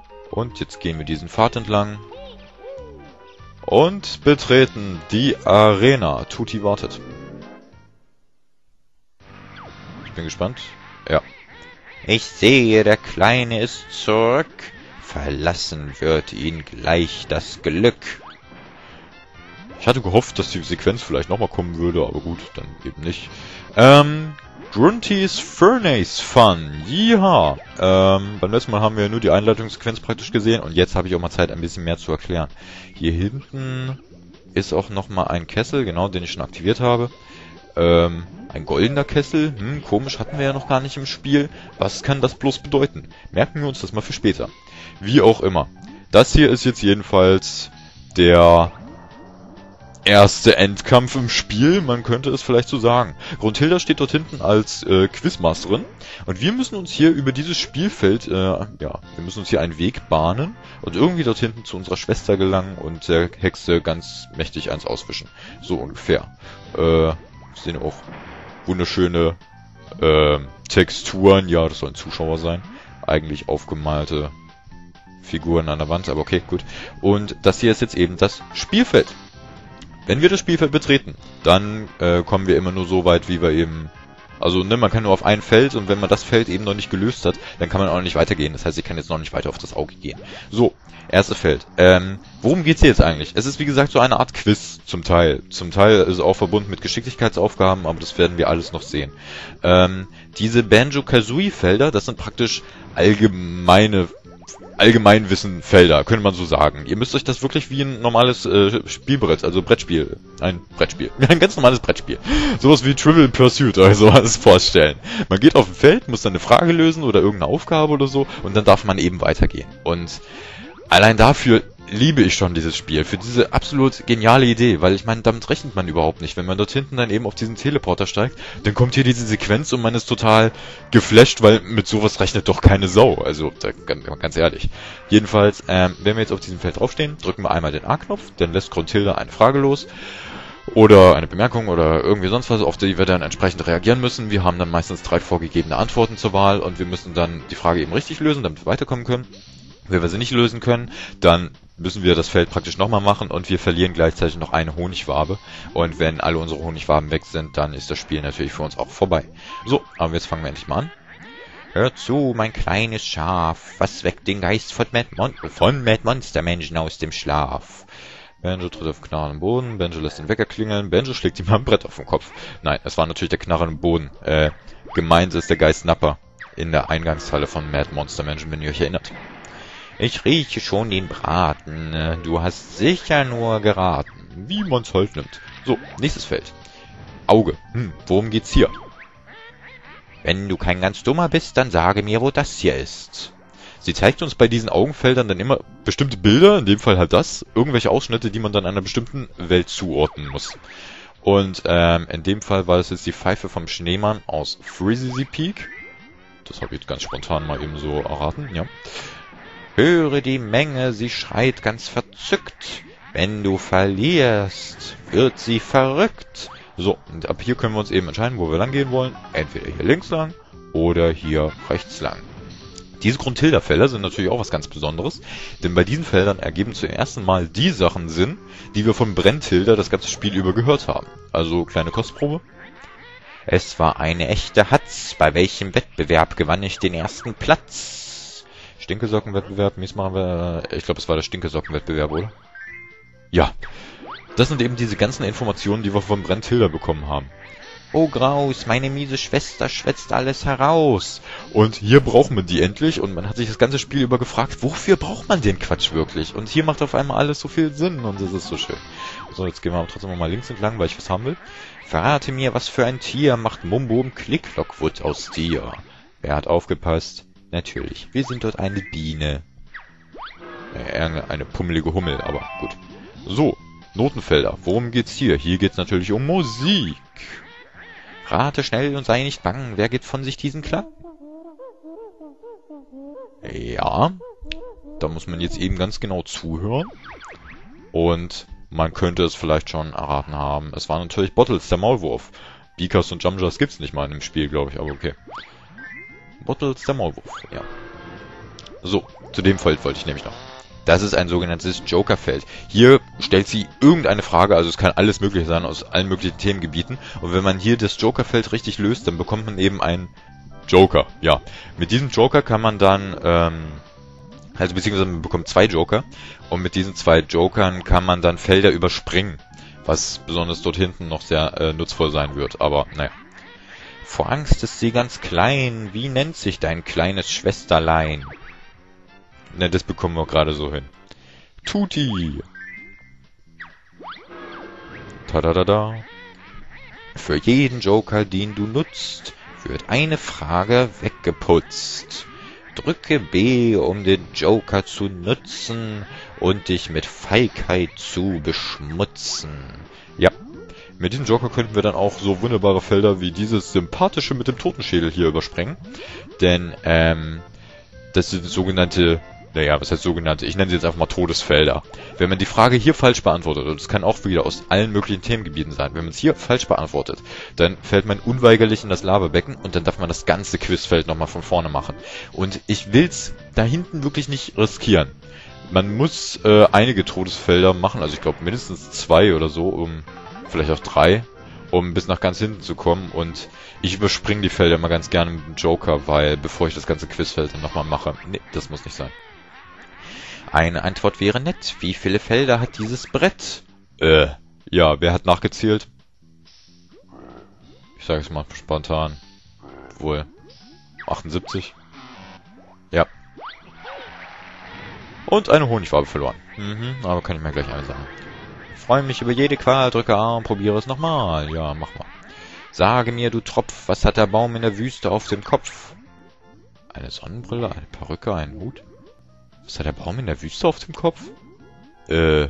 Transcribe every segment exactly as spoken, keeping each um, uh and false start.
Und jetzt gehen wir diesen Pfad entlang. Und betreten die Arena. Tutti wartet. Ich bin gespannt. Ja. Ich sehe, der Kleine ist zurück. Verlassen wird ihn gleich das Glück. Ich hatte gehofft, dass die Sequenz vielleicht nochmal kommen würde, aber gut, dann eben nicht. Ähm, Grunty's Furnace Fun. Ja. Ähm, beim letzten Mal haben wir nur die Einleitungssequenz praktisch gesehen und jetzt habe ich auch mal Zeit, ein bisschen mehr zu erklären. Hier hinten ist auch nochmal ein Kessel, genau, den ich schon aktiviert habe. Ähm, ein goldener Kessel. Hm, komisch, hatten wir ja noch gar nicht im Spiel. Was kann das bloß bedeuten? Merken wir uns das mal für später. Wie auch immer. Das hier ist jetzt jedenfalls der erste Endkampf im Spiel, man könnte es vielleicht so sagen. Gruntilda steht dort hinten als äh, Quizmasterin und wir müssen uns hier über dieses Spielfeld, äh, ja, wir müssen uns hier einen Weg bahnen und irgendwie dort hinten zu unserer Schwester gelangen und der Hexe ganz mächtig eins auswischen. So ungefähr. Äh, sehen auch wunderschöne äh, Texturen, ja, das sollen Zuschauer sein. Eigentlich aufgemalte Figuren an der Wand, aber okay, gut. Und das hier ist jetzt eben das Spielfeld. Wenn wir das Spielfeld betreten, dann äh, kommen wir immer nur so weit, wie wir eben... Also, ne, man kann nur auf ein Feld und wenn man das Feld eben noch nicht gelöst hat, dann kann man auch nicht weitergehen. Das heißt, ich kann jetzt noch nicht weiter auf das Auge gehen. So, erstes Feld. Ähm, worum geht's hier jetzt eigentlich? Es ist, wie gesagt, so eine Art Quiz zum Teil. Zum Teil ist es auch verbunden mit Geschicklichkeitsaufgaben, aber das werden wir alles noch sehen. Ähm, diese Banjo-Kazooie-Felder, das sind praktisch allgemeine... Allgemeinwissen-Felder, könnte man so sagen. Ihr müsst euch das wirklich wie ein normales äh, Spielbrett, also Brettspiel, ein Brettspiel, ein ganz normales Brettspiel, sowas wie Trivial Pursuit oder sowas vorstellen. Man geht auf ein Feld, muss dann eine Frage lösen oder irgendeine Aufgabe oder so und dann darf man eben weitergehen. Und allein dafür liebe ich schon dieses Spiel, für diese absolut geniale Idee, weil ich meine, damit rechnet man überhaupt nicht. Wenn man dort hinten dann eben auf diesen Teleporter steigt, dann kommt hier diese Sequenz und man ist total geflasht, weil mit sowas rechnet doch keine Sau. Also, da, ganz ehrlich. Jedenfalls, ähm, wenn wir jetzt auf diesem Feld draufstehen, drücken wir einmal den A-Knopf, dann lässt Gruntilda eine Frage los oder eine Bemerkung oder irgendwie sonst was, auf die wir dann entsprechend reagieren müssen. Wir haben dann meistens drei vorgegebene Antworten zur Wahl und wir müssen dann die Frage eben richtig lösen, damit wir weiterkommen können. Wenn wir sie nicht lösen können, dann müssen wir das Feld praktisch nochmal machen und wir verlieren gleichzeitig noch eine Honigwabe. Und wenn alle unsere Honigwaben weg sind, dann ist das Spiel natürlich für uns auch vorbei. So, aber jetzt fangen wir endlich mal an. Hör zu, mein kleines Schaf, was weckt den Geist von Mad, Mon von Mad Monster Menschen aus dem Schlaf? Banjo tritt auf knarrenden Boden, Banjo lässt den Wecker klingeln, Banjo schlägt ihm mal ein Brett auf den Kopf. Nein, es war natürlich der knarrende Boden. Äh, gemeint ist der Geist Napper in der Eingangshalle von Mad Monster Mansion, wenn ihr euch erinnert. Ich rieche schon den Braten. Du hast sicher nur geraten. Wie man's halt nimmt. So, nächstes Feld. Auge. Hm, worum geht's hier? Wenn du kein ganz Dummer bist, dann sage mir, wo das hier ist. Sie zeigt uns bei diesen Augenfeldern dann immer bestimmte Bilder, in dem Fall halt das, irgendwelche Ausschnitte, die man dann einer bestimmten Welt zuordnen muss. Und ähm, in dem Fall war das jetzt die Pfeife vom Schneemann aus Freezy Peak. Das habe ich jetzt ganz spontan mal eben so erraten, ja. Höre die Menge, sie schreit ganz verzückt. Wenn du verlierst, wird sie verrückt. So, und ab hier können wir uns eben entscheiden, wo wir lang gehen wollen. Entweder hier links lang oder hier rechts lang. Diese Gruntilda-Felder sind natürlich auch was ganz Besonderes, denn bei diesen Feldern ergeben zum ersten Mal die Sachen Sinn, die wir von Brentilda das ganze Spiel über gehört haben. Also, kleine Kostprobe. Es war eine echte Hatz, bei welchem Wettbewerb gewann ich den ersten Platz? Stinkesockenwettbewerb, mies machen wir, ich glaube, es war der Stinkesockenwettbewerb, oder? Ja. Das sind eben diese ganzen Informationen, die wir von Brentilda bekommen haben. Oh Graus, meine miese Schwester schwätzt alles heraus. Und hier braucht man die endlich und man hat sich das ganze Spiel über gefragt, wofür braucht man den Quatsch wirklich? Und hier macht auf einmal alles so viel Sinn und das ist so schön. So, jetzt gehen wir aber trotzdem mal links entlang, weil ich was haben will. Verrate mir, was für ein Tier macht Mumbo im Klick-Lockwood aus dir? Wer hat aufgepasst? Natürlich, wir sind dort eine Biene. Eher eine pummelige Hummel, aber gut. So, Notenfelder. Worum geht's hier? Hier geht's natürlich um Musik. Rate schnell und sei nicht bang. Wer gibt von sich diesen Klang? Ja, da muss man jetzt eben ganz genau zuhören. Und man könnte es vielleicht schon erraten haben. Es war natürlich Bottles, der Maulwurf. Beakers und Jumjars gibt's nicht mal in dem Spiel, glaube ich, aber okay. Bottles, der Maulwurf, ja. So, zu dem Feld wollte ich nämlich noch. Das ist ein sogenanntes Joker-Feld. Hier stellt sie irgendeine Frage, also es kann alles mögliche sein aus allen möglichen Themengebieten. Und wenn man hier das Joker-Feld richtig löst, dann bekommt man eben einen Joker. Ja, mit diesem Joker kann man dann, ähm, also beziehungsweise man bekommt zwei Joker. Und mit diesen zwei Jokern kann man dann Felder überspringen. Was besonders dort hinten noch sehr äh, nutzvoll sein wird. Aber, naja. Vor Angst ist sie ganz klein. Wie nennt sich dein kleines Schwesterlein? Ne, das bekommen wir gerade so hin. Tuti! Tadadada. Für jeden Joker, den du nutzt, wird eine Frage weggeputzt. Drücke B, um den Joker zu nutzen und dich mit Feigheit zu beschmutzen. Ja, mit diesem Joker könnten wir dann auch so wunderbare Felder wie dieses sympathische mit dem Totenschädel hier überspringen. Denn, ähm, das sind sogenannte... Naja, was heißt sogenannte? Ich nenne sie jetzt einfach mal Todesfelder. Wenn man die Frage hier falsch beantwortet, und das kann auch wieder aus allen möglichen Themengebieten sein, wenn man es hier falsch beantwortet, dann fällt man unweigerlich in das Lavabecken und dann darf man das ganze Quizfeld nochmal von vorne machen. Und ich will's da hinten wirklich nicht riskieren. Man muss äh, einige Todesfelder machen, also ich glaube mindestens zwei oder so, um vielleicht auch drei, um bis nach ganz hinten zu kommen. Und ich überspringe die Felder immer ganz gerne mit dem Joker, weil bevor ich das ganze Quizfeld dann nochmal mache, nee, das muss nicht sein. Eine Antwort wäre nett. Wie viele Felder hat dieses Brett? Äh, ja, wer hat nachgezählt? Ich sage es mal spontan. Wohl. achtundsiebzig? Ja. Und eine Honigfarbe verloren. Mhm, aber kann ich mir gleich einsammeln. Freue mich über jede Qual, drücke A und probiere es nochmal. Ja, mach mal. Sage mir, du Tropf, was hat der Baum in der Wüste auf dem Kopf? Eine Sonnenbrille, eine Perücke, einen Hut? Was hat der Baum in der Wüste auf dem Kopf? Äh.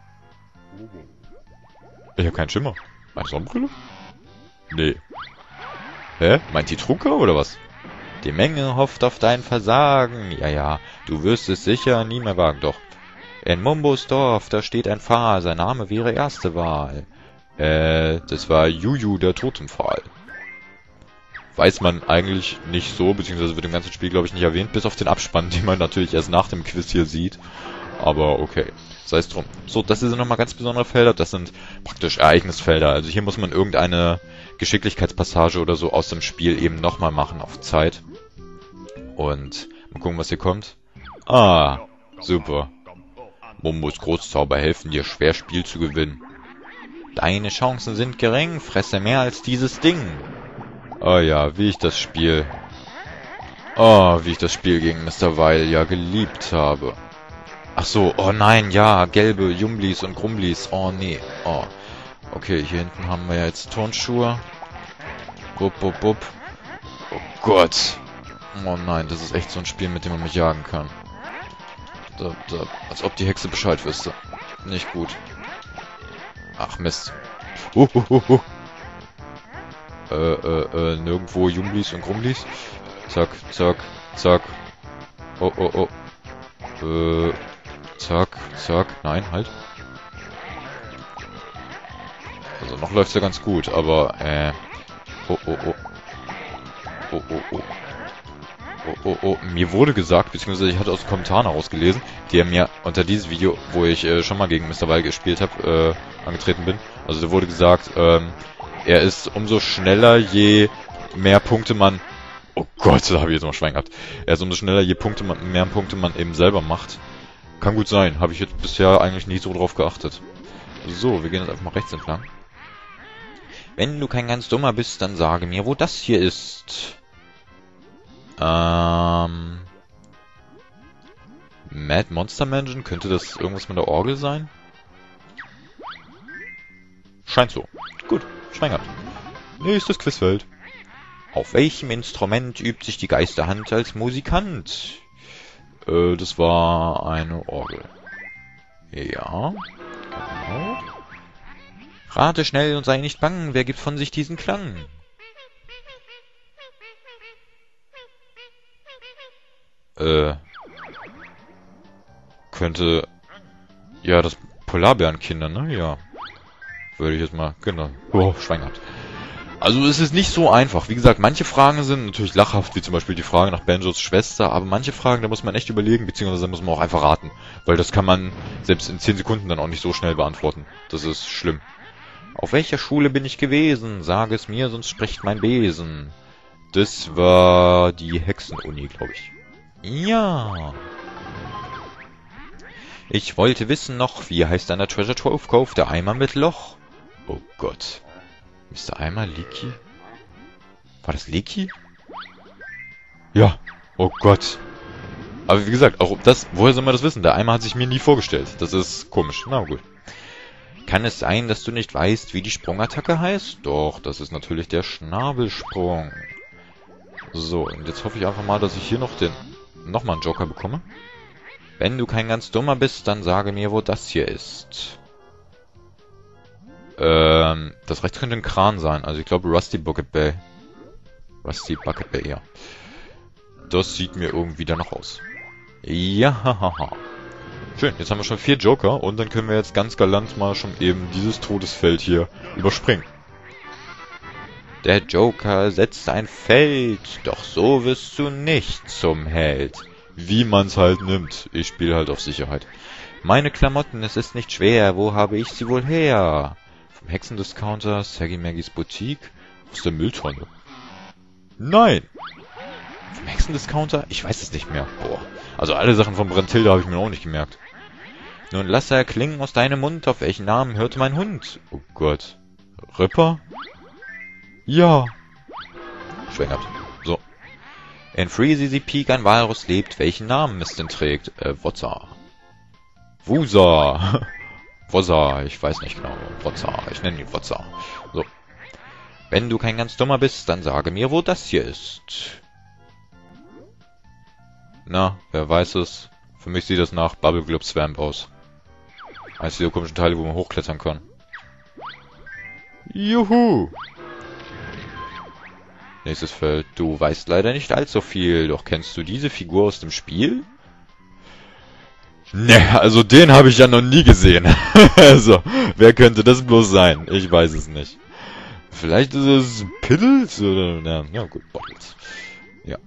Ich habe keinen Schimmer. Eine Sonnenbrille? Nee. Hä? Meint die Trunker oder was? Die Menge hofft auf dein Versagen. Ja, ja, du wirst es sicher nie mehr wagen. Doch. In Mumbos Dorf, da steht ein Pfahl. Sein Name wäre erste Wahl. Äh, das war Juju, der Totempfahl. Weiß man eigentlich nicht so, beziehungsweise wird im ganzen Spiel, glaube ich, nicht erwähnt, bis auf den Abspann, den man natürlich erst nach dem Quiz hier sieht. Aber okay, sei es drum. So, das sind nochmal ganz besondere Felder, das sind praktisch Ereignisfelder. Also hier muss man irgendeine Geschicklichkeitspassage oder so aus dem Spiel eben nochmal machen auf Zeit. Und mal gucken, was hier kommt. Ah, super. Mumbos Großzauber helfen dir schwer Spiel zu gewinnen. Deine Chancen sind gering, fresse mehr als dieses Ding. Oh ja, wie ich das Spiel... Oh, wie ich das Spiel gegen Mister Weil ja geliebt habe. Ach so, oh nein, ja, gelbe Jumblis und Grumblis. Oh nee, oh. Okay, hier hinten haben wir ja jetzt Turnschuhe. Bup, bup, bup. Oh Gott. Oh nein, das ist echt so ein Spiel, mit dem man mich jagen kann. Da, da, als ob die Hexe Bescheid wüsste. Nicht gut. Ach Mist. Uh, uh, uh, uh. Äh, äh, äh, nirgendwo Jumblis und Grumblis. Zack, zack, zack. Oh, oh, oh. Äh, zack, zack. Nein, halt. Also noch läuft's ja ganz gut, aber, äh... Oh, oh, oh. Oh, oh, oh. Oh, oh, oh. Mir wurde gesagt, beziehungsweise ich hatte aus den Kommentaren herausgelesen, die mir unter dieses Video, wo ich äh, schon mal gegen Mister Weil gespielt habe, äh, angetreten bin. Also da wurde gesagt, ähm... er ist umso schneller, je mehr Punkte man... Oh Gott, da habe ich jetzt mal Schwein gehabt. Er ist umso schneller, je Punkte man, mehr Punkte man eben selber macht. Kann gut sein. Habe ich jetzt bisher eigentlich nicht so drauf geachtet. So, wir gehen jetzt einfach mal rechts entlang. Wenn du kein ganz Dummer bist, dann sage mir, wo das hier ist. Ähm... Mad Monster Mansion? Könnte das irgendwas mit der Orgel sein? Scheint so. Gut. Schwein gehabt. Nächstes Quizfeld. Auf welchem Instrument übt sich die Geisterhand als Musikant? Äh, das war eine Orgel. Ja. Genau. Rate schnell und sei nicht bang. Wer gibt von sich diesen Klang? Äh. Könnte... Ja, das Polarbärenkinder, ne? Ja. Würde ich jetzt mal... Genau. Oh, Schwein gehabt. Also es ist nicht so einfach. Wie gesagt, manche Fragen sind natürlich lachhaft, wie zum Beispiel die Frage nach Banjos Schwester, aber manche Fragen, da muss man echt überlegen, beziehungsweise muss man auch einfach raten. Weil das kann man selbst in zehn Sekunden dann auch nicht so schnell beantworten. Das ist schlimm. Auf welcher Schule bin ich gewesen? Sag es mir, sonst spricht mein Besen. Das war die Hexenuni, glaube ich. Ja. Ich wollte wissen noch, wie heißt an der Treasure Trove Cove der Eimer mit Loch? Oh Gott. Mister Eimer, Leaky? War das Leaky? Ja. Oh Gott. Aber wie gesagt, auch das, woher soll man das wissen? Der Eimer hat sich mir nie vorgestellt. Das ist komisch. Na gut. Kann es sein, dass du nicht weißt, wie die Sprungattacke heißt? Doch, das ist natürlich der Schnabelsprung. So, und jetzt hoffe ich einfach mal, dass ich hier noch den nochmal einen Joker bekomme. Wenn du kein ganz Dummer bist, dann sage mir, wo das hier ist. Ähm, das rechts könnte ein Kran sein. Also ich glaube Rusty Bucket Bay. Rusty Bucket Bay, ja. Das sieht mir irgendwie danach aus. Ja, hahaha. Schön, jetzt haben wir schon vier Joker und dann können wir jetzt ganz galant mal schon eben dieses Todesfeld hier überspringen. Der Joker setzt ein Feld, doch so wirst du nicht zum Held. Wie man's halt nimmt. Ich spiele halt auf Sicherheit. Meine Klamotten, es ist nicht schwer, wo habe ich sie wohl her? Vom Hexendiscounter, Saggy Maggies Boutique, aus der Mülltonne. Nein! Vom Hexendiscounter? Ich weiß es nicht mehr. Boah. Also alle Sachen von Brandhilde habe ich mir auch nicht gemerkt. Nun lass er klingen aus deinem Mund, auf welchen Namen hörte mein Hund? Oh Gott. Ripper? Ja. Schwängert. So. In Freezy Peak ein Walrus lebt, welchen Namen es denn trägt? Äh, Wozza. Wusa. Wozza, ich weiß nicht genau. Wozza, ich nenne ihn Wozza. So. Wenn du kein ganz Dummer bist, dann sage mir, wo das hier ist. Na, wer weiß es? Für mich sieht das nach Bubble Globe Swamp aus. Eines dieser komischen Teile, wo man hochklettern kann. Juhu! Nächstes Feld. Du weißt leider nicht allzu viel, doch kennst du diese Figur aus dem Spiel? Ne, also den habe ich ja noch nie gesehen. Also, wer könnte das bloß sein? Ich weiß es nicht. Vielleicht ist es Piddles oder... Ja, ja gut, Bottles. Ja.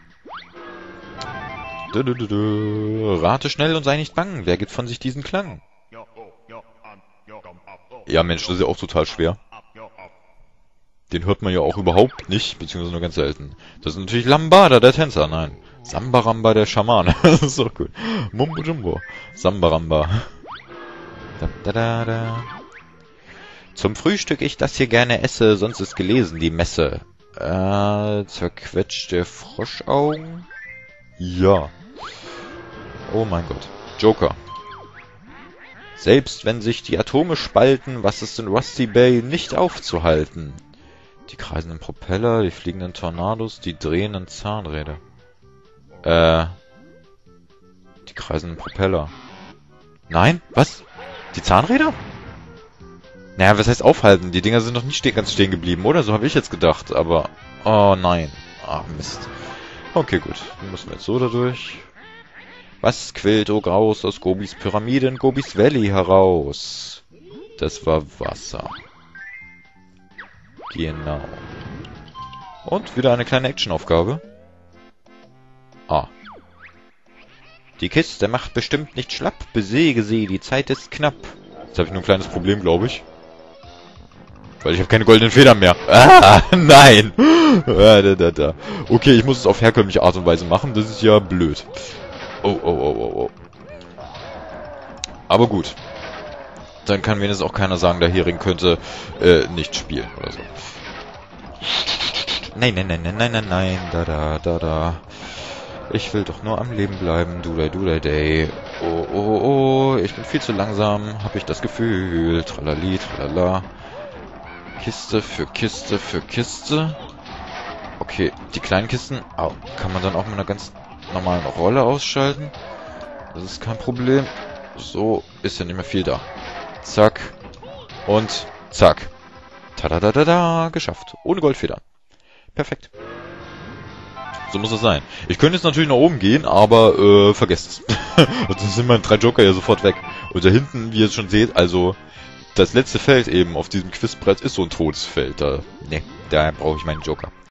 Du, du, du, du. Rate schnell und sei nicht bang. Wer gibt von sich diesen Klang? Ja, Mensch, das ist ja auch total schwer. Den hört man ja auch überhaupt nicht, beziehungsweise nur ganz selten. Das ist natürlich Lambada, der Tänzer. Nein. Sambaramba, der Schamane. Das ist doch gut. Mumbo Jumbo. Sambaramba. Da, da, da, da. Zum Frühstück ich das hier gerne esse, sonst ist gelesen die Messe. Äh, zerquetschte Froschaugen? Ja. Oh mein Gott. Joker. Selbst wenn sich die Atome spalten, was ist in Rusty Bay nicht aufzuhalten? Die kreisenden Propeller, die fliegenden Tornados, die drehenden Zahnräder. Äh. Die kreisenden Propeller. Nein? Was? Die Zahnräder? Naja, was heißt aufhalten? Die Dinger sind noch nicht ste- ganz stehen geblieben, oder? So habe ich jetzt gedacht, aber... Oh nein. Ah, Mist. Okay, gut. Dann müssen wir jetzt so dadurch. Was quillt, oh Graus, aus Gobis Pyramide in Gobis Valley heraus? Das war Wasser. Genau. Und wieder eine kleine Actionaufgabe. Ah. Die Kiste macht bestimmt nicht schlapp. Besäge sie, die Zeit ist knapp. Jetzt habe ich nur ein kleines Problem, glaube ich. Weil ich habe keine goldenen Federn mehr. Ah, nein. Ah, da, da, da. Okay, ich muss es auf herkömmliche Art und Weise machen. Das ist ja blöd. Oh, oh, oh, oh, oh. Aber gut. Dann kann wenigstens auch keiner sagen, der Hering könnte äh, nicht spielen oder so. Nein, nein, nein, nein, nein, nein, nein. Da, da, da, da. Ich will doch nur am Leben bleiben. Dudai, dudai, day. Oh, oh, oh. Ich bin viel zu langsam. Hab ich das Gefühl. Tralali, tralala. Kiste für Kiste für Kiste. Okay, die kleinen Kisten. Oh, kann man dann auch mit einer ganz normalen Rolle ausschalten? Das ist kein Problem. So ist ja nicht mehr viel da. Zack. Und zack. Tada-da-da-da. Geschafft. Ohne Goldfedern. Perfekt. So muss es sein. Ich könnte jetzt natürlich nach oben gehen, aber äh, vergesst es. Dann sind meine drei Joker ja sofort weg. Und da hinten, wie ihr es schon seht, also das letzte Feld eben auf diesem Quizbrett ist so ein Todesfeld. Da, ne. Da brauche ich meinen Joker.